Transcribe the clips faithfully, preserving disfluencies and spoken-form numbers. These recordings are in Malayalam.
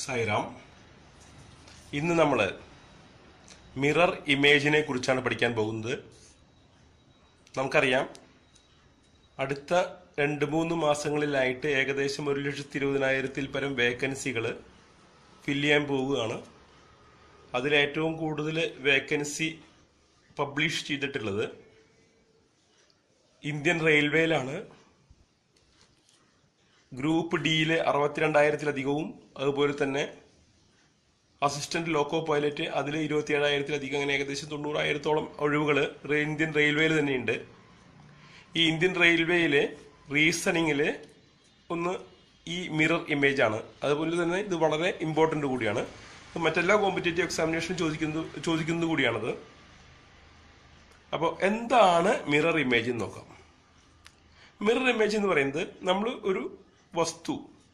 സായിറാം. ഇന്ന് നമ്മൾ മിറർ ഇമേജിനെ കുറിച്ചാണ് പഠിക്കാൻ പോകുന്നത്. നമുക്കറിയാം, അടുത്ത രണ്ട് മൂന്ന് മാസങ്ങളിലായിട്ട് ഏകദേശം ഒരു ലക്ഷത്തി ഇരുപതിനായിരത്തിൽ പരം വേക്കൻസികൾ ഫില്ല് ചെയ്യാൻ പോവുകയാണ്. അതിലേറ്റവും കൂടുതൽ വേക്കൻസി പബ്ലിഷ് ചെയ്തിട്ടുള്ളത് ഇന്ത്യൻ റെയിൽവേയിലാണ്. ഗ്രൂപ്പ് ഡിയിലെ അറുപത്തിരണ്ടായിരത്തിലധികവും, അതുപോലെ തന്നെ അസിസ്റ്റന്റ് ലോക്കോ പൈലറ്റ് അതിൽ ഇരുപത്തി ഏഴായിരത്തിലധികം, അങ്ങനെ ഏകദേശം തൊണ്ണൂറായിരത്തോളം ഒഴിവുകൾ ഇന്ത്യൻ റെയിൽവേയിൽ തന്നെയുണ്ട്. ഈ ഇന്ത്യൻ റെയിൽവേയിലെ റീസണിങ്ങിൽ ഒന്ന് ഈ മിറർ ഇമേജ് ആണ്. അതുപോലെ തന്നെ ഇത് വളരെ ഇമ്പോർട്ടൻ്റ് കൂടിയാണ്. മറ്റെല്ലാ കോമ്പറ്റേറ്റീവ് എക്സാമിനേഷനും ചോദിക്കുന്നത് ചോദിക്കുന്നത് കൂടിയാണത്. അപ്പോൾ എന്താണ് മിറർ ഇമേജ് എന്ന് നോക്കാം. മിറർ ഇമേജ് എന്ന് പറയുന്നത്, നമ്മൾ ഒരു വസ്തു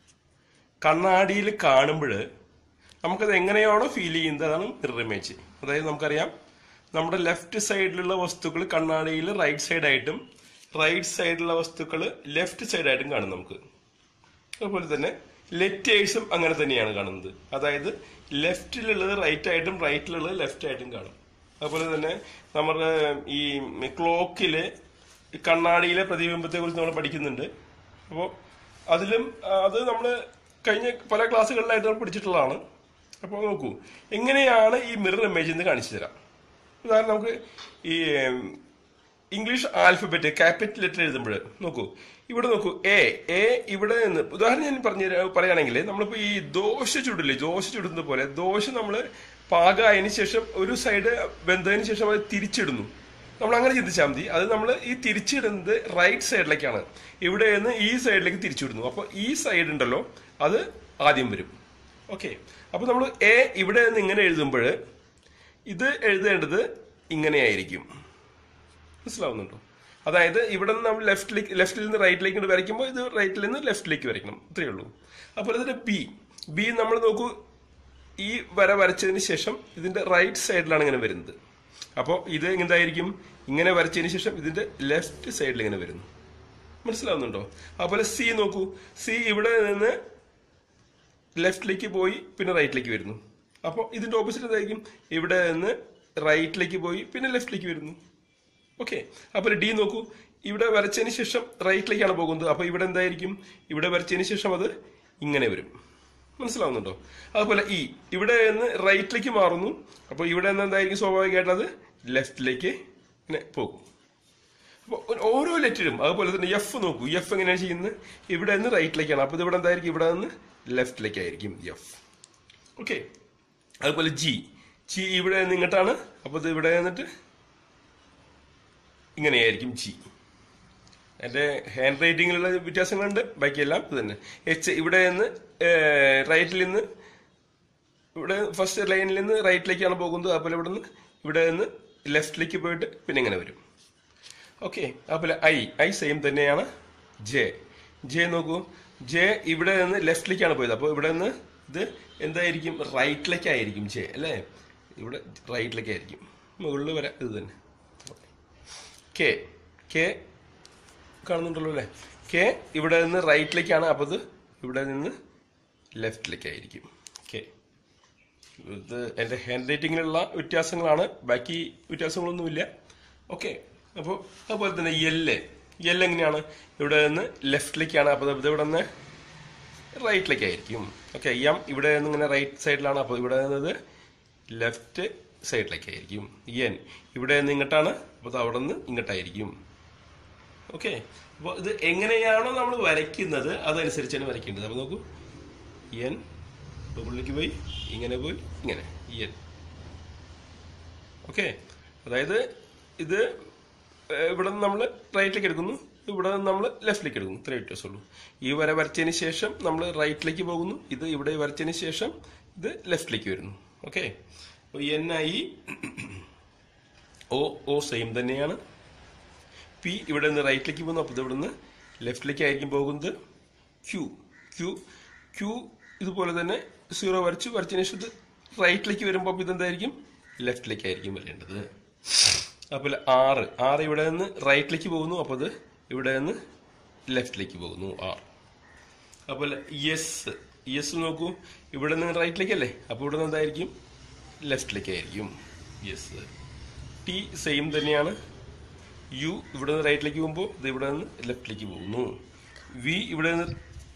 കണ്ണാടിയിൽ കാണുമ്പോൾ നമുക്കത് എങ്ങനെയാണോ ഫീൽ ചെയ്യുന്നത്, അതാണ് മിറർ ഇമേജ്. അതായത് നമുക്കറിയാം, നമ്മുടെ ലെഫ്റ്റ് സൈഡിലുള്ള വസ്തുക്കൾ കണ്ണാടിയിൽ റൈറ്റ് സൈഡായിട്ടും റൈറ്റ് സൈഡിലുള്ള വസ്തുക്കൾ ലെഫ്റ്റ് സൈഡായിട്ടും കാണും നമുക്ക്. അതുപോലെ തന്നെ ലെറ്റേഴ്സും അങ്ങനെ തന്നെയാണ് കാണുന്നത്. അതായത് ലെഫ്റ്റിലുള്ളത് റൈറ്റ് ആയിട്ടും റൈറ്റിലുള്ളത് ലെഫ്റ്റ് ആയിട്ടും കാണും. അതുപോലെ തന്നെ നമ്മുടെ ഈ ക്ലോക്കിലെ കണ്ണാടിയിലെ പ്രതിബിംബത്തെ കുറിച്ച് നമ്മൾ പഠിക്കുന്നുണ്ട്. അപ്പോൾ അതിലും അത് നമ്മൾ കഴിഞ്ഞ പല ക്ലാസ്സുകളിലായിട്ട് നമ്മൾ പഠിച്ചിട്ടുള്ളതാണ്. അപ്പോൾ നോക്കൂ, എങ്ങനെയാണ് ഈ മിറർ ഇമേജ് എന്ന് കാണിച്ചു തരാം. ഉദാഹരണം, നമുക്ക് ഈ ഇംഗ്ലീഷ് ആൽഫബറ്റ് ക്യാപിറ്റൽ ലെറ്റർ എഴുതുമ്പോൾ നോക്കൂ, ഇവിടെ നോക്കൂ, എ എ ഇവിടെ നിന്ന് ഉദാഹരണം ഞാൻ പറഞ്ഞു പറയുകയാണെങ്കിൽ, നമ്മളിപ്പോൾ ഈ ദോശ ചുടില്ലേ, ദോശ ചുടുന്നത് പോലെ ദോശ നമ്മൾ പാകമായതിനു ശേഷം ഒരു സൈഡ് വെന്തതിന് ശേഷം അത് തിരിച്ചിടുന്നു. നമ്മൾ അങ്ങനെ ചിന്തിച്ചാൽ മതി. അത് നമ്മൾ ഈ തിരിച്ചിടുന്നത് റൈറ്റ് സൈഡിലേക്കാണ്. ഇവിടെ നിന്ന് ഈ സൈഡിലേക്ക് തിരിച്ചിടുന്നു. അപ്പോൾ ഈ സൈഡ് ഉണ്ടല്ലോ, അത് ആദ്യം വരും. ഓക്കെ, അപ്പോൾ നമ്മൾ എ ഇവിടെ നിന്ന് ഇങ്ങനെ എഴുതുമ്പോൾ ഇത് എഴുതേണ്ടത് ഇങ്ങനെയായിരിക്കും. മനസ്സിലാവുന്നുണ്ടോ? അതായത് ഇവിടെ നിന്ന് നമ്മൾ ലെഫ്റ്റിലേക്ക് ലെഫ്റ്റിൽ നിന്ന് റൈറ്റിലേക്ക് വരയ്ക്കുമ്പോൾ ഇത് റൈറ്റിൽ നിന്ന് ലെഫ്റ്റിലേക്ക് വരയ്ക്കണം. ഇത്രയേ ഉള്ളൂ. അപ്പോൾ ഇതിന്റെ ബി ബി നമ്മൾ നോക്കൂ, ഈ വര വരച്ചതിന് ശേഷം ഇതിന്റെ റൈറ്റ് സൈഡിലാണ് ഇങ്ങനെ വരുന്നത്. അപ്പോൾ ഇത് എന്തായിരിക്കും, ഇങ്ങനെ വരച്ചതിന് ശേഷം ഇതിന്റെ ലെഫ്റ്റ് സൈഡിൽ ഇങ്ങനെ വരുന്നു. മനസ്സിലാവുന്നുണ്ടോ? അതുപോലെ സി നോക്കൂ, സി ഇവിടെ നിന്ന് ലെഫ്റ്റിലേക്ക് പോയി പിന്നെ റൈറ്റിലേക്ക് വരുന്നു. അപ്പോൾ ഇതിന്റെ ഓപ്പോസിറ്റ് എന്തായിരിക്കും, ഇവിടെ നിന്ന് റൈറ്റിലേക്ക് പോയി പിന്നെ ലെഫ്റ്റിലേക്ക് വരുന്നു. ഓക്കെ, അപ്പോൾ ഡി നോക്കൂ, ഇവിടെ വരച്ചതിന് ശേഷം റൈറ്റിലേക്കാണ് പോകുന്നത്. അപ്പോൾ ഇവിടെ എന്തായിരിക്കും, ഇവിടെ വരച്ചതിന് ശേഷം അത് ഇങ്ങനെ വരും. മനസ്സിലാവുന്നുണ്ടോ? അതുപോലെ ഇ ഇവിടെ നിന്ന് റൈറ്റിലേക്ക് മാറുന്നു. അപ്പോൾ ഇവിടെ നിന്ന് എന്തായിരിക്കും, സ്വാഭാവികമായിട്ട് അത് ലെഫ്റ്റിലേക്ക് ഇങ്ങനെ പോകും. അപ്പോൾ ഓരോ ലെറ്ററും അതുപോലെ തന്നെ എഫ് നോക്കൂ, എഫ് എങ്ങനെയാണ് ചെയ്യുന്നത്, ഇവിടെ നിന്ന് റൈറ്റിലേക്കാണ്. അപ്പോൾ ഇത് ഇവിടെ എന്തായിരിക്കും, ഇവിടെ നിന്ന് ലെഫ്റ്റിലേക്കായിരിക്കും എഫ്. ഓക്കെ, അതുപോലെ ജി ജി ഇവിടെ നിന്ന് ഇങ്ങോട്ടാണ്. അപ്പോൾ ഇത് ഇവിടെ നിന്നിട്ട് ഇങ്ങനെയായിരിക്കും ജി. എൻ്റെ ഹാൻഡ് റൈറ്റിങ്ങിലുള്ള വ്യത്യാസങ്ങളുണ്ട്, ബാക്കിയെല്ലാം ഇത് തന്നെ. എച്ച് ഇവിടെ നിന്ന് റൈറ്റിൽ നിന്ന് ഇവിടെ ഫസ്റ്റ് ലൈനിൽ നിന്ന് റൈറ്റിലേക്കാണ് പോകുന്നത്. അതുപോലെ ഇവിടെ നിന്ന് ഇവിടെ നിന്ന് ലെഫ്റ്റിലേക്ക് പോയിട്ട് പിന്നെ ഇങ്ങനെ വരും. ഓക്കെ, അതുപോലെ ഐ ഐ സെയിം തന്നെയാണ്. ജെ ജെ നോക്കൂ, ജെ ഇവിടെ നിന്ന് ലെഫ്റ്റിലേക്കാണ് പോയത്. അപ്പോൾ ഇവിടെ നിന്ന് ഇത് എന്തായിരിക്കും, റൈറ്റിലേക്കായിരിക്കും ജെ, അല്ലേ? ഇവിടെ റൈറ്റിലേക്കായിരിക്കും. മുകളിൽ വരാം, ഇത് തന്നെ. കെ കെ കാണുന്നുണ്ടല്ലോ അല്ലേ? കെ ഇവിടെ നിന്ന് റൈറ്റിലേക്കാണ്. അപ്പോൾ ഇത് ഇവിടെ നിന്ന് ലെഫ്റ്റിലേക്കായിരിക്കും കെ. ഇത് എൻ്റെ ഹാൻഡ് റൈറ്റിങ്ങിലുള്ള വ്യത്യാസങ്ങളാണ്, ബാക്കി വ്യത്യാസങ്ങളൊന്നുമില്ല. ഓക്കെ, അപ്പോൾ അതുപോലെ തന്നെ എല്ല് എല്ല് എങ്ങനെയാണ്, ഇവിടെ നിന്ന് ലെഫ്റ്റിലേക്കാണ്. അപ്പോൾ ഇത് ഇവിടെ നിന്ന് റൈറ്റിലേക്കായിരിക്കും. ഓക്കെ, എം ഇവിടെ നിന്ന് ഇങ്ങനെ റൈറ്റ് സൈഡിലാണ്. അപ്പോൾ ഇവിടെ നിന്നത് ലെഫ്റ്റ് സൈഡിലേക്കായിരിക്കും. എൻ ഇവിടെ നിന്ന് ഇങ്ങോട്ടാണ്. അപ്പോൾ അവിടെ നിന്ന് ഇങ്ങോട്ടായിരിക്കും. ഓക്കെ, അപ്പോൾ ഇത് എങ്ങനെയാണോ നമ്മൾ വരയ്ക്കുന്നത് അതനുസരിച്ചാണ് വരയ്ക്കേണ്ടത്. അപ്പോൾ നോക്കൂ, എൻ ഡബിളിലേക്ക് പോയി ഇങ്ങനെ പോയി ഇങ്ങനെ എൻ. ഓക്കെ, അതായത് ഇത് ഇവിടെ നിന്ന് നമ്മൾ റൈറ്റിലേക്ക് എടുക്കുന്നു, ഇവിടെ നിന്ന് നമ്മൾ ലെഫ്റ്റിലേക്ക് എടുക്കുന്നു. ഇത്രേ വ്യത്യാസമുള്ളൂ. ഈ വര വരച്ചതിന് ശേഷം നമ്മൾ റൈറ്റിലേക്ക് പോകുന്നു, ഇത് ഇവിടെ വരച്ചതിന് ശേഷം ഇത് ലെഫ്റ്റിലേക്ക് വരുന്നു. ഓക്കെ, അപ്പോൾ എൻ ആയി. ഓ ഓ സെയിം തന്നെയാണ്. പി ഇവിടെ നിന്ന് റൈറ്റിലേക്ക് പോകുന്നു, അപ്പോൾ ഇത് ഇവിടെ നിന്ന് ലെഫ്റ്റിലേക്ക് ആയിരിക്കും പോകുന്നത്. ക്യൂ ക്യൂ ക്യൂ ഇതുപോലെ തന്നെ സീറോ വരച്ചു വരച്ചതിന് ശേഷം ഇത് റൈറ്റിലേക്ക് വരുമ്പോൾ അപ്പോൾ ഇതെന്തായിരിക്കും, ലെഫ്റ്റിലേക്ക് ആയിരിക്കും വരേണ്ടത്. അതുപോലെ ആറ് ആറ് ഇവിടെ നിന്ന് റൈറ്റിലേക്ക് പോകുന്നു, അപ്പോൾ ഇത് ഇവിടെ നിന്ന് ലെഫ്റ്റിലേക്ക് പോകുന്നു ആർ. അതുപോലെ എസ് എസ് നോക്കൂ, ഇവിടെ നിന്ന് റൈറ്റിലേക്കല്ലേ, അപ്പോൾ ഇവിടെ നിന്ന് എന്തായിരിക്കും, ലെഫ്റ്റിലേക്കായിരിക്കും. യെസ്. ടി സെയിം തന്നെയാണ്. യു ഇവിടെ നിന്ന് റൈറ്റിലേക്ക് പോകുമ്പോൾ ഇത് ഇവിടെ നിന്ന് ലെഫ്റ്റിലേക്ക് പോകുന്നു. വി ഇവിടെ നിന്ന്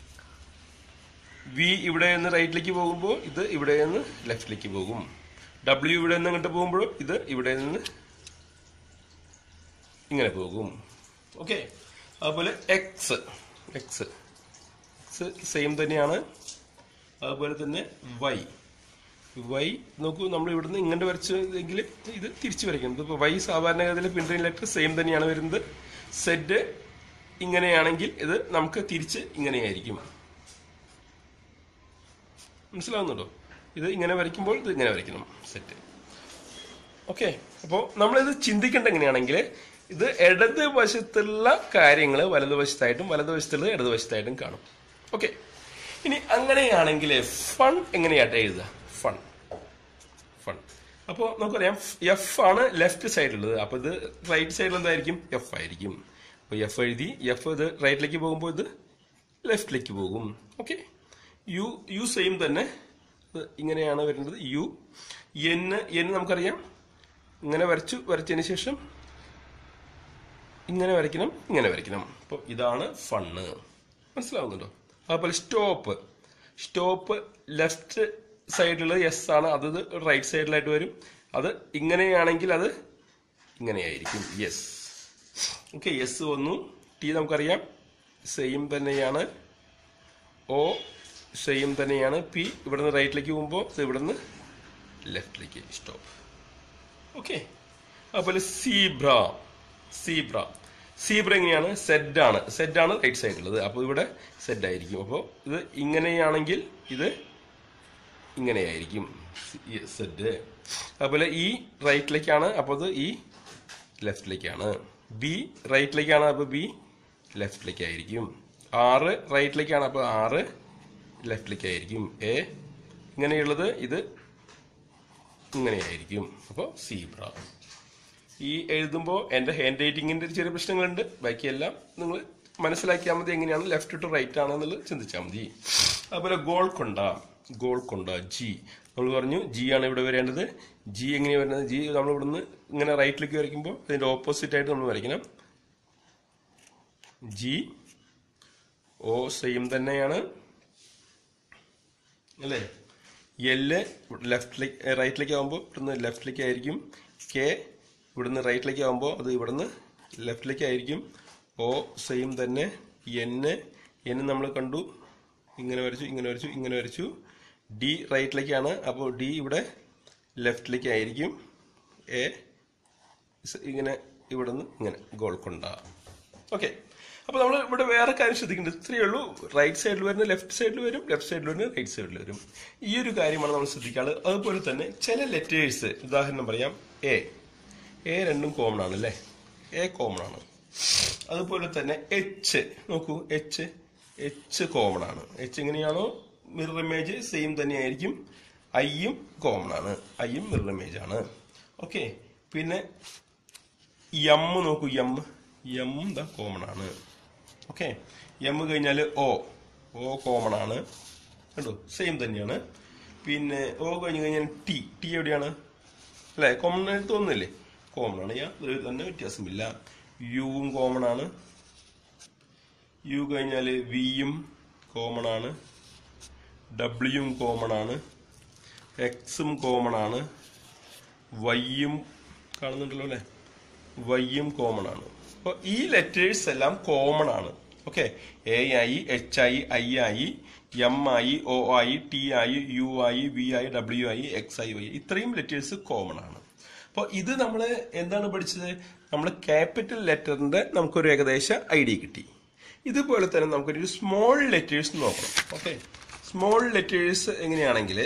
വി ഇവിടെ നിന്ന് റൈറ്റിലേക്ക് പോകുമ്പോൾ ഇത് ഇവിടെ നിന്ന് ലെഫ്റ്റിലേക്ക് പോകും. ഡബ്ല്യു ഇവിടെ നിന്ന് അങ്ങോട്ട് പോകുമ്പോൾ ഇത് ഇവിടെ നിന്ന് ഇങ്ങനെ പോകും. ഓക്കെ. അതുപോലെ എക്സ് എക്സ് എക്സ് സെയിം തന്നെയാണ്. അതുപോലെ തന്നെ വൈ വൈ നോക്കൂ, നമ്മൾ ഇവിടുന്ന് ഇങ്ങനെ വരച്ചെങ്കിൽ ഇത് തിരിച്ചു വരയ്ക്കണം. ഇതിപ്പോൾ വൈ സാധാരണഗതിയിൽ പിൻട്രെയിൻ ലെറ്റർ സെയിം തന്നെയാണ് വരുന്നത്. സെഡ് ഇങ്ങനെയാണെങ്കിൽ ഇത് നമുക്ക് തിരിച്ച് ഇങ്ങനെയായിരിക്കും. മനസ്സിലാവുന്നുണ്ടോ? ഇത് ഇങ്ങനെ വരയ്ക്കുമ്പോൾ ഇത് ഇങ്ങനെ വരയ്ക്കണം, സെറ്റ്. ഓക്കെ. അപ്പോൾ നമ്മളിത് ചിന്തിക്കേണ്ട എങ്ങനെയാണെങ്കിൽ ഇത് ഇടത് വശത്തുള്ള കാര്യങ്ങൾ വലതുവശത്തായിട്ടും വലതുവശത്തുള്ളത് ഇടതുവശത്തായിട്ടും കാണും. ഓക്കെ. ഇനി അങ്ങനെയാണെങ്കിൽ ഫൺ എങ്ങനെയാട്ടെ എഴുതുക? ഫൺ ഫൺ അപ്പോൾ നമുക്കറിയാം എഫ് ആണ് ലെഫ്റ്റ് സൈഡിലുള്ളത്. അപ്പോൾ ഇത് റൈറ്റ് സൈഡിൽ എന്തായിരിക്കും? എഫ് ആയിരിക്കും. അപ്പോൾ എഫ് എഴുതി. എഫ് ഇത് റൈറ്റിലേക്ക് പോകുമ്പോൾ ഇത് ലെഫ്റ്റിലേക്ക് പോകും. ഓക്കെ. യു യു സെയിം തന്നെ, ഇങ്ങനെയാണ് വരുന്നത്. യു എൻ എൻ നമുക്കറിയാം, ഇങ്ങനെ വരച്ചു. വരച്ചതിന് ശേഷം ഇങ്ങനെ വരയ്ക്കണം, ഇങ്ങനെ വരയ്ക്കണം. അപ്പോൾ ഇതാണ് ഫണ്ണ്. മനസ്സിലാവുന്നുണ്ടോ? അതുപോലെ സ്റ്റോപ്പ് സ്റ്റോപ്പ് ലെഫ്റ്റ് സൈഡിലുള്ളത് എസ് ആണ്, അത് റൈറ്റ് സൈഡിലായിട്ട് വരും. അത് ഇങ്ങനെയാണെങ്കിൽ അത് ഇങ്ങനെയായിരിക്കും. യെസ്. ഓക്കെ. എസ് വന്നു. ടി നമുക്കറിയാം സെയിം തന്നെയാണ്. ഓ സെയിം തന്നെയാണ്. പി ഇവിടുന്ന് റൈറ്റിലേക്ക് പോകുമ്പോൾ ഇത് ഇവിടുന്ന് ലെഫ്റ്റിലേക്ക് സ്റ്റോപ്പ്. ഓക്കെ. അതുപോലെ സീബ്ര സീബ്ര സീബ്ര എങ്ങനെയാണ്? സെഡ് ആണ്. സെഡ് ആണ് റൈറ്റ് സൈഡിലുള്ളത്. അപ്പോൾ ഇവിടെ സെഡ് ആയിരിക്കും. അപ്പോൾ ഇത് ഇങ്ങനെയാണെങ്കിൽ ഇത് ഇങ്ങനെയായിരിക്കും, സെഡ്. അതുപോലെ ഈ റൈറ്റിലേക്കാണ്, അപ്പോൾ ഇത് ഈ ലെഫ്റ്റിലേക്കാണ്. ബി റൈറ്റിലേക്കാണ്, അപ്പോൾ ബി ലെഫ്റ്റിലേക്കായിരിക്കും. ആറ് റൈറ്റിലേക്കാണ്, അപ്പോൾ ആറ് ലെഫ്റ്റിലേക്കായിരിക്കും. എ ഇങ്ങനെയുള്ളത് ഇത് ഇങ്ങനെയായിരിക്കും. അപ്പോൾ സീബ്ര. ഈ എഴുതുമ്പോൾ എൻ്റെ ഹാൻഡ് റൈറ്റിങ്ങിൻ്റെ ചെറിയ പ്രശ്നങ്ങളുണ്ട്. ബാക്കിയെല്ലാം നിങ്ങൾ മനസ്സിലാക്കിയാൽ മതി, എങ്ങനെയാണ് ലെഫ്റ്റ് ടു റൈറ്റ് ആണെന്നുള്ളത് ചിന്തിച്ചാൽ മതി. അതുപോലെ ഗോൾക്കൊണ്ട ഗോൾക്കൊണ്ട ജി നമ്മൾ പറഞ്ഞു ജി ആണ് ഇവിടെ വരേണ്ടത്. ജി എങ്ങനെയാണ് വരുന്നത്? ജി നമ്മൾ ഇവിടുന്ന് ഇങ്ങനെ റൈറ്റിലേക്ക് വരയ്ക്കുമ്പോൾ അതിൻ്റെ ഓപ്പോസിറ്റ് ആയിട്ട് നമ്മൾ വരയ്ക്കണം. ജി ഓ സെയിം തന്നെയാണ് അല്ലേ? എല് ലെഫ്റ്റിലേക്ക് റൈറ്റിലേക്ക് ആകുമ്പോൾ ഇവിടുന്ന് ലെഫ്റ്റിലേക്ക് ആയിരിക്കും. കെ ഇവിടുന്ന് റൈറ്റിലേക്ക് ആകുമ്പോൾ അത് ഇവിടുന്ന് ലെഫ്റ്റിലേക്ക് ആയിരിക്കും. ഓ സെയിം തന്നെ. എന് എൻ നമ്മൾ കണ്ടു, ഇങ്ങനെ വരച്ചു, ഇങ്ങനെ വരച്ചു, ഇങ്ങനെ വരച്ചു. ഡി റൈറ്റിലേക്കാണ്, അപ്പോൾ ഡി ഇവിടെ ലെഫ്റ്റിലേക്ക് ആയിരിക്കും. എ ഇങ്ങനെ ഇവിടുന്ന് ഇങ്ങനെ ഗോൾക്കൊണ്ട. ഓക്കെ. അപ്പോൾ നമ്മൾ ഇവിടെ വേറെ കാര്യം ശ്രദ്ധിക്കേണ്ടത് ഇത്രയേ ഉള്ളൂ. റൈറ്റ് സൈഡിൽ വരുന്ന ലെഫ്റ്റ് സൈഡിൽ വരും, ലെഫ്റ്റ് സൈഡിൽ വരുന്ന റൈറ്റ് സൈഡിൽ വരും. ഈ ഒരു കാര്യമാണ് നമ്മൾ ശ്രദ്ധിക്കാറ്. അതുപോലെ തന്നെ ചില ലെറ്റേഴ്സ്, ഉദാഹരണം പറയാം, എ എ രണ്ടും കോമൺ ആണ് അല്ലേ? എ കോമൺ ആണ്. അതുപോലെ തന്നെ എച്ച് നോക്കൂ, എച്ച് എച്ച് കോമൺ ആണ്. എച്ച് എങ്ങനെയാണോ മിറർ ഇമേജ് സെയിം തന്നെയായിരിക്കും. ഐയും കോമൺ ആണ്, ഐയും മിറർ ഇമേജ് ആണ്. ഓക്കെ. പിന്നെ എം നോക്കൂ, എം എം ദ കോമൺ ആണ്. ഓക്കെ. എം കഴിഞ്ഞാൽ ഒ ഒ കോമൺ ആണ്, കണ്ടോ സെയിം തന്നെയാണ്. പിന്നെ ഒ കഴിഞ്ഞ് കഴിഞ്ഞാൽ ടി ടി എവിടെയാണ് അല്ലേ? കോമൺ ആയിട്ട് തോന്നുന്നില്ലേ? കോമൺ ആണ്. യാതൊരു തന്നെ വ്യത്യാസമില്ല. യുവും കോമൺ ആണ്. യു കഴിഞ്ഞാൽ വിയും കോമൺ ആണ്. ഡബ്ല്യുവും കോമൺ ആണ്. എക്സും കോമൺ ആണ്. വൈയും കാണുന്നുണ്ടല്ലോ അല്ലേ? വൈയും കോമൺ ആണ്. അപ്പോൾ ഈ ലെറ്റേഴ്സ് എല്ലാം കോമൺ ആണ്. ഓക്കെ. എ ആയി, എച്ച് ആയി, ഐ ആയി, എം ആയി, ഒ ആയി, ടി ആയി, യു ആയി, വി ആയി, ഡബ്ല്യു ആയി, എക്സ് ആയി, വൈ ഇത്രയും ലെറ്റേഴ്സ് കോമൺ ആണ്. അപ്പോൾ ഇത് നമ്മൾ എന്താണ് പഠിച്ചത്? നമ്മൾ ക്യാപിറ്റൽ ലെറ്ററിന്റെ നമുക്കൊരു ഏകദേശ ഐഡിയ കിട്ടി. ഇതുപോലെ തന്നെ നമുക്കൊരു സ്മോൾ ലെറ്റേഴ്സ് നോക്കണം. ഓക്കെ. സ്മോൾ ലെറ്റേഴ്സ് എങ്ങനെയാണെങ്കിൽ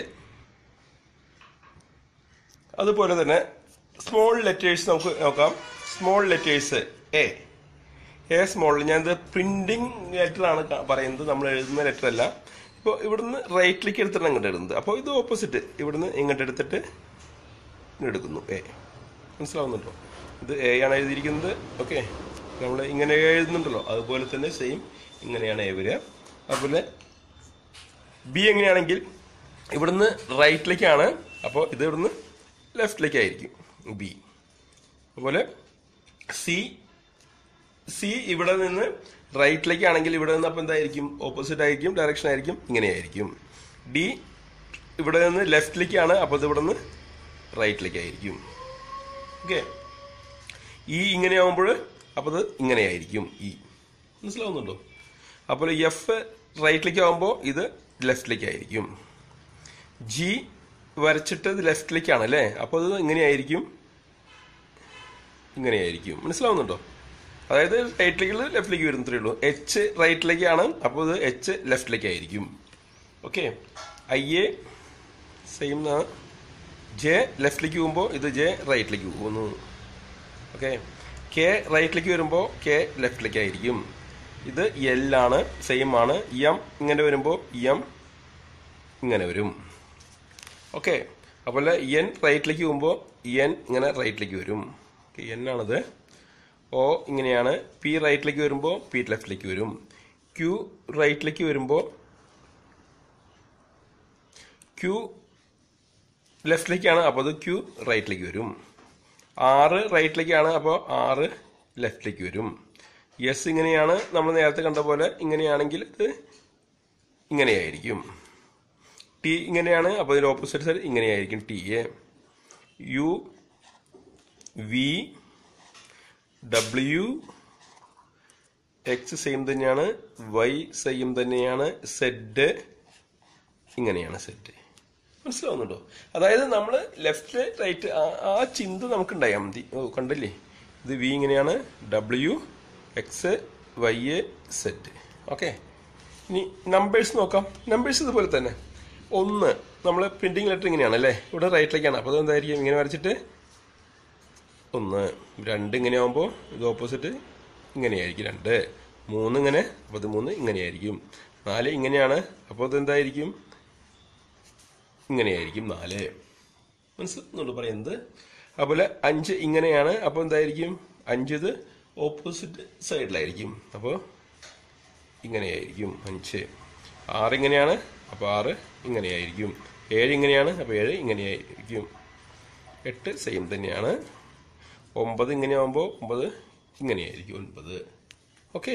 അതുപോലെ തന്നെ സ്മോൾ ലെറ്റേഴ്സ് നമുക്ക് നോക്കാം. Small letters A A small, ഞാനിത് പ്രിന്റിംഗ് ലെറ്റർ ആണ് പറയുന്നത്, നമ്മൾ എഴുതുന്ന ലെറ്റർ അല്ല. ഇപ്പോൾ ഇവിടുന്ന് റൈറ്റിലേക്ക് എടുത്തിട്ടാണ് ഇങ്ങോട്ട് എഴുതുന്നത്. അപ്പോൾ ഇത് ഓപ്പോസിറ്റ്, ഇവിടുന്ന് ഇങ്ങോട്ട് എടുത്തിട്ട് എടുക്കുന്നു. എ മനസ്സിലാവുന്നുണ്ടോ? ഇത് എ ആണ് എഴുതിയിരിക്കുന്നത്. ഓക്കെ. നമ്മൾ ഇങ്ങനെ എഴുതുന്നുണ്ടല്ലോ, അതുപോലെ തന്നെ സെയിം ഇങ്ങനെയാണ് എ വരിക. അതുപോലെ ബി എങ്ങനെയാണെങ്കിൽ ഇവിടുന്ന് റൈറ്റിലേക്കാണ്, അപ്പോൾ ഇത് ഇവിടുന്ന് ലെഫ്റ്റിലേക്കായിരിക്കും ബി. അതുപോലെ സി സി ഇവിടെ നിന്ന് റൈറ്റിലേക്കാണെങ്കിൽ ഇവിടെ നിന്ന് അപ്പോൾ എന്തായിരിക്കും? ഓപ്പോസിറ്റ് ആയിരിക്കും, ഡയറക്ഷൻ ആയിരിക്കും, ഇങ്ങനെയായിരിക്കും. ഡി ഇവിടെ നിന്ന് ലെഫ്റ്റിലേക്കാണ്, അപ്പോൾ ഇത് ഇവിടെ നിന്ന് റൈറ്റിലേക്കായിരിക്കും. ഓക്കെ. ഇ ഇങ്ങനെയാവുമ്പോൾ അപ്പോൾ ഇത് ഇങ്ങനെയായിരിക്കും ഇ. മനസ്സിലാവുന്നുണ്ടോ? അപ്പോൾ എഫ് റൈറ്റിലേക്ക് ആവുമ്പോൾ ഇത് ലെഫ്റ്റിലേക്കായിരിക്കും. ജി വരച്ചിട്ട് ഇത് ലെഫ്റ്റിലേക്കാണ് അല്ലേ, അപ്പോൾ ഇത് ഇങ്ങനെയായിരിക്കും, ഇങ്ങനെയായിരിക്കും. മനസ്സിലാവുന്നുണ്ടോ? അതായത് റൈറ്റിലേക്ക് ലെഫ്റ്റിലേക്ക് വരുന്നത്രേ ഉള്ളൂ. എച്ച് റൈറ്റിലേക്കാണ്, അപ്പോൾ ഇത് എച്ച് ലെഫ്റ്റിലേക്കായിരിക്കും. Okay. I A same. J ലെഫ്റ്റിലേക്ക് പോകുമ്പോൾ ഇത് ജെ റൈറ്റിലേക്ക് പോകുന്നു. ഓക്കെ. കെ റൈറ്റിലേക്ക് വരുമ്പോൾ കെ ലെഫ്റ്റിലേക്കായിരിക്കും. ഇത് എൽ ആണ്, സെയിം ആണ്. എം ഇങ്ങനെ വരുമ്പോൾ എം ഇങ്ങനെ വരും. ഓക്കെ. അതുപോലെ എൻ റൈറ്റിലേക്ക് പോകുമ്പോൾ എൻ ഇങ്ങനെ റൈറ്റിലേക്ക് വരും. എൻ ആണത്. ഒ ഇങ്ങനെയാണ്. പി റൈറ്റിലേക്ക് വരുമ്പോൾ പി ലെഫ്റ്റിലേക്ക് വരും. ക്യൂ റൈറ്റിലേക്ക് വരുമ്പോൾ ക്യൂ ലെഫ്റ്റിലേക്കാണ്, അപ്പോൾ അത് ക്യൂ റൈറ്റിലേക്ക് വരും. ആറ് റൈറ്റിലേക്കാണ്, അപ്പോൾ ആറ് ലെഫ്റ്റിലേക്ക് വരും. എസ് ഇങ്ങനെയാണ്, നമ്മൾ നേരത്തെ കണ്ട പോലെ ഇങ്ങനെയാണെങ്കിൽ ഇത് ഇങ്ങനെയായിരിക്കും. ടി ഇങ്ങനെയാണ്, അപ്പോൾ ഇതിൻ്റെ ഓപ്പോസിറ്റ് സൈഡ് ഇങ്ങനെയായിരിക്കും T A. U V W X same തന്നെയാണ്, വൈ സെയിം തന്നെയാണ്, സെഡ് ഇങ്ങനെയാണ് സെഡ്. മനസ്സിലാവുന്നുണ്ടോ? അതായത് നമ്മൾ ലെഫ്റ്റ് റൈറ്റ് ആ ചിന്ത നമുക്ക് ഉണ്ടായാൽ മതി. ഓ കണ്ടില്ലേ, ഇത് വി ഇങ്ങനെയാണ്, W X Y A zed. Okay. ഇനി നമ്പേഴ്സ് നോക്കാം. നമ്പേഴ്സ് ഇതുപോലെ തന്നെ. ഒന്ന് നമ്മൾ പ്രിന്റിംഗ് ലെറ്റർ ഇങ്ങനെയാണ് അല്ലേ, ഇവിടെ റൈറ്റിലേക്കാണ്, അപ്പോൾ അത് എന്തായിരിക്കും? ഇങ്ങനെ വരച്ചിട്ട് ഒന്ന്. രണ്ട് ഇങ്ങനെ ആകുമ്പോൾ ഇത് ഓപ്പോസിറ്റ് ഇങ്ങനെയായിരിക്കും രണ്ട്. മൂന്ന് ഇങ്ങനെ, അപ്പോൾ ഇത് മൂന്ന് ഇങ്ങനെയായിരിക്കും. നാല് ഇങ്ങനെയാണ്, അപ്പോൾ ഇത് എന്തായിരിക്കും? ഇങ്ങനെയായിരിക്കും നാല്. മനസ്സിലാവുന്നുള്ളൂ പറയുന്നത്? അതുപോലെ അഞ്ച് ഇങ്ങനെയാണ്, അപ്പോൾ എന്തായിരിക്കും? അഞ്ച് ഇത് ഓപ്പോസിറ്റ് സൈഡിലായിരിക്കും, അപ്പോൾ ഇങ്ങനെയായിരിക്കും അഞ്ച്. ആറ് ഇങ്ങനെയാണ്, അപ്പോൾ ആറ് ഇങ്ങനെയായിരിക്കും. ഏഴ് ഇങ്ങനെയാണ്, അപ്പോൾ ഏഴ് ഇങ്ങനെയായിരിക്കും. എട്ട് സെയിം തന്നെയാണ്. ഒമ്പത് ഇങ്ങനെയാകുമ്പോൾ ഒമ്പത് ഇങ്ങനെയായിരിക്കും ഒൻപത്. ഓക്കെ.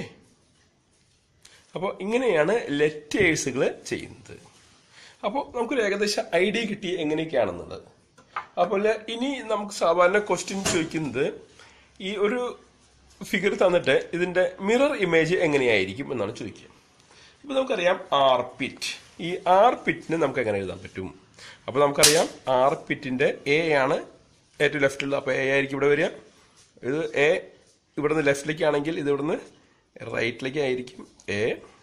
അപ്പോൾ ഇങ്ങനെയാണ് ലെറ്റേഴ്സുകൾ ചെയ്യുന്നത്. അപ്പോൾ നമുക്കൊരു ഏകദേശം ഐഡിയ കിട്ടി എങ്ങനെയൊക്കെയാണെന്നുള്ളത്. അപ്പോൾ ഇനി നമുക്ക് സാധാരണ ക്വസ്റ്റ്യൻ ചോദിക്കുന്നത് ഈ ഒരു ഫിഗർ തന്നിട്ട് ഇതിന്റെ മിറർ ഇമേജ് എങ്ങനെയായിരിക്കും എന്നാണ് ചോദിക്കുക. ഇപ്പോൾ നമുക്കറിയാം ആർപിറ്റ്. ഈ ആർപിറ്റിന് നമുക്ക് എങ്ങനെ എഴുതാൻ പറ്റും? അപ്പോൾ നമുക്കറിയാം ആർപിറ്റിന്റെ എ ആണ് ഏറ്റവും ലെഫ്റ്റിലുള്ള, അപ്പോൾ എ ആയിരിക്കും ഇവിടെ വരിക. ഇത് എ ഇവിടുന്ന് ലെഫ്റ്റിലേക്ക് ആണെങ്കിൽ ഇത് ഇവിടുന്ന് റൈറ്റിലേക്ക് ആയിരിക്കും എ.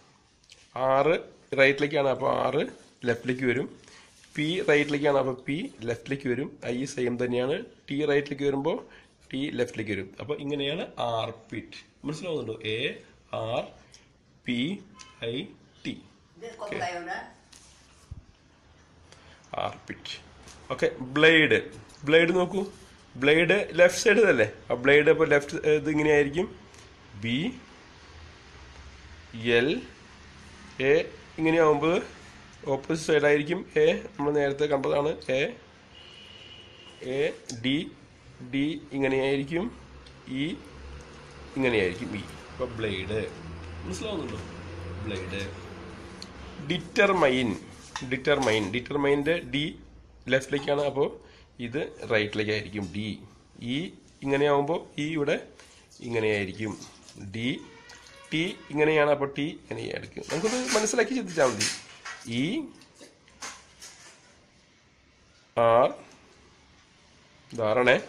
ആറ് റൈറ്റിലേക്കാണ്, അപ്പോൾ ആറ് ലെഫ്റ്റിലേക്ക് വരും. പി റൈറ്റിലേക്കാണ്, അപ്പോൾ പി ലെഫ്റ്റിലേക്ക് വരും. ഐ സെയിം തന്നെയാണ്. ടി റൈറ്റിലേക്ക് വരുമ്പോൾ ടി ലെഫ്റ്റിലേക്ക് വരും. അപ്പോൾ ഇങ്ങനെയാണ് ആർപിറ്റ്. മനസ്സിലാവുന്നുണ്ടോ? A R P I T. Arpit. Okay. Blade. Blade നോക്കൂ. ബ്ലേഡ് ലെഫ്റ്റ് സൈഡ് അല്ലേ, ആ ബ്ലേഡ് ഇപ്പോൾ ലെഫ്റ്റ് ഇത് ഇങ്ങനെയായിരിക്കും. ബി എൽ എ ഇങ്ങനെയാവുമ്പോൾ ഓപ്പോസിറ്റ് സൈഡായിരിക്കും എ. നമ്മൾ നേരത്തെ കണ്ടതാണ് എ. എ ഡി ഡി ഇങ്ങനെയായിരിക്കും. ഇ ഇങ്ങനെയായിരിക്കും ഇ. അപ്പോൾ ബ്ലേഡ്. മനസ്സിലാവുന്നുണ്ടോ? ബ്ലേഡ്. ഡിറ്റർമൈൻ. ഡിറ്റർമൈൻ. ഡിറ്റർമൈൻ്റെ ഡി ലെഫ്റ്റിലേക്കാണ്, അപ്പോൾ ഇത് റൈറ്റിലേക്കായിരിക്കും ഡി. ഇ ഇങ്ങനെയാവുമ്പോൾ ഇ ഇവിടെ ഇങ്ങനെയായിരിക്കും ഡി. ടി ഇങ്ങനെയാണ്, അപ്പോൾ ടി ഇങ്ങനെയായിരിക്കും. നമുക്കത് മനസ്സിലാക്കി ചിന്തിച്ചാൽ മതി. ഇ ആർ ധാരണേ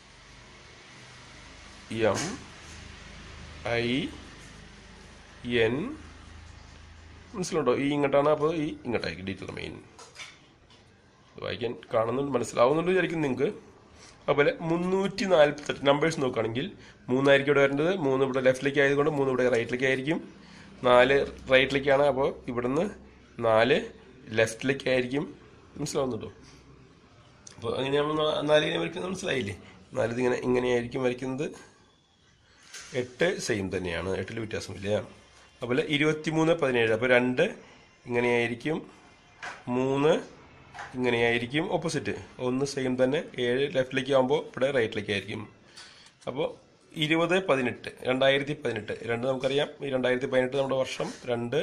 എം ഐ എൻ. മനസ്സിലുണ്ടോ? ഈ ഇങ്ങോട്ടാണ്, അപ്പോൾ ഈ ഇങ്ങോട്ടായിരിക്കും ഡിറ്റർമൈൻ. വായിക്കാൻ കാണുന്നുണ്ട്, മനസ്സിലാവുന്നുണ്ട് വിചാരിക്കും നിങ്ങൾക്ക്. അതുപോലെ മുന്നൂറ്റി നാൽപ്പത്തെട്ട് നമ്പേഴ്സ് നോക്കുകയാണെങ്കിൽ മൂന്നായിരിക്കും ഇവിടെ വരേണ്ടത്. മൂന്ന് ഇവിടെ ലെഫ്റ്റിലേക്ക് ആയതുകൊണ്ട് മൂന്ന് ഇവിടെ റൈറ്റിലേക്ക് ആയിരിക്കും. നാല് റൈറ്റിലേക്കാണ്, അപ്പോൾ ഇവിടുന്ന് നാല് ലെഫ്റ്റിലേക്ക് ആയിരിക്കും. മനസ്സിലാവുന്നുണ്ടോ? അപ്പോൾ അങ്ങനെ നമ്മൾ നാലിങ്ങനെ വരയ്ക്കുന്നത് മനസ്സിലായില്ലേ? നാലിതിങ്ങനെ ഇങ്ങനെയായിരിക്കും വരയ്ക്കുന്നത്. എട്ട് സെയിം തന്നെയാണ്, എട്ടിൽ വ്യത്യാസമില്ല. അതുപോലെ ഇരുപത്തി മൂന്ന് പതിനേഴ്, അപ്പോൾ രണ്ട് ഇങ്ങനെയായിരിക്കും, മൂന്ന് ഇങ്ങനെയായിരിക്കും ഓപ്പോസിറ്റ്. ഒന്ന് സെയിം തന്നെ. ഏഴ് ലെഫ്റ്റിലേക്ക് ആകുമ്പോൾ ഇവിടെ റൈറ്റിലേക്ക് ആയിരിക്കും. അപ്പോൾ ഇരുപത് പതിനെട്ട് രണ്ടായിരത്തി പതിനെട്ട് രണ്ട് നമുക്കറിയാം. ഈ രണ്ടായിരത്തി പതിനെട്ട് നമ്മുടെ വർഷം. രണ്ട്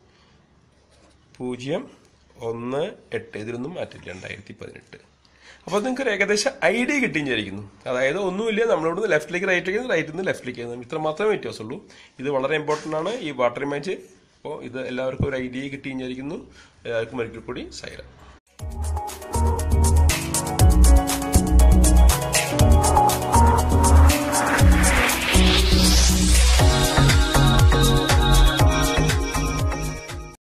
പൂജ്യം ഒന്ന് എട്ട് ഇതിലൊന്നും മാറ്റില്ല. രണ്ടായിരത്തി പതിനെട്ട്. അപ്പോൾ നിങ്ങൾക്ക് ഒരു ഏകദേശം ഐഡിയ കിട്ടിയും വിചാരിക്കുന്നു. അതായത് ഒന്നുമില്ല, നമ്മളിവിടുന്ന് ലെഫ്റ്റിലേക്ക് റൈറ്റിലേക്ക് റൈറ്റിൽ നിന്ന് ലെഫ്റ്റിലേക്ക് ഇത്ര മാത്രമേ വ്യത്യാസമുള്ളൂ. ഇത് വളരെ ഇമ്പോർട്ടൻ്റ് ആണ് ഈ വാട്ടർ ഇമേജ്. അപ്പോൾ ഇത് എല്ലാവർക്കും ഒരു ഐഡിയ കിട്ടിയും വിചാരിക്കുന്നു. എല്ലാവർക്കും ഒരിക്കൽ കൂടി സൈറ.